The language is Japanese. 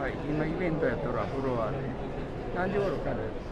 はい、今イベントやっとるわ、フロアで。何時頃から？